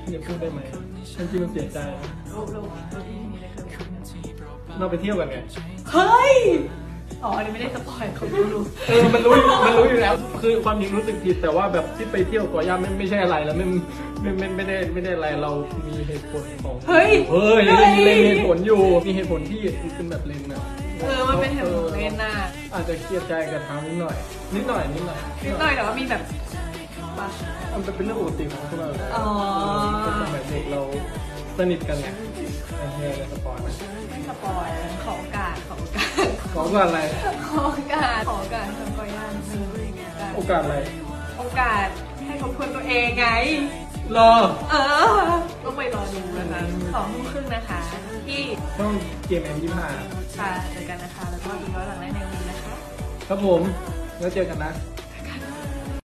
อย่าพูดได้ไหมฉันจริงมันเสียใจเราไปเที่ยวกันไงเฮ้ยอ๋ออันนี้ไม่ได้สปอยเขารู้มันรู้อยู่แล้วคือความจริงรู้สึกผิดแต่ว่าแบบที่ไปเที่ยวก่อย่าไม่ใช่อะไรแล้วไม่ได้อะไรเรามีเหตุผลของเฮ้ยมีเหตุผลอยู่มีเหตุผลที่เป็นแบบเลนนะมันเป็นเหตุผลเลนน่ะอาจจะเครียดใจกับทางนิดหน่อยแต่ว่ามีแบบมันเป็นเรื่องปกติของพวกเราเป็นสมัยเด็กเราสนิทกันไงไอ้เฮียสปอยไม่สปอยขอโอกาสขออะไรขอโอกาสทำก่อย่านโอกาสอะไรโอกาสให้ทบทวนตัวเองไงรอต้องไปรอดูนะคะ2:30นะคะที่ช่องเกมM25 ค่ะเจอกันนะคะแล้วก็ดูย้อนหลังได้ในวันนี้นะคะครับผมแล้วเจอกันนะ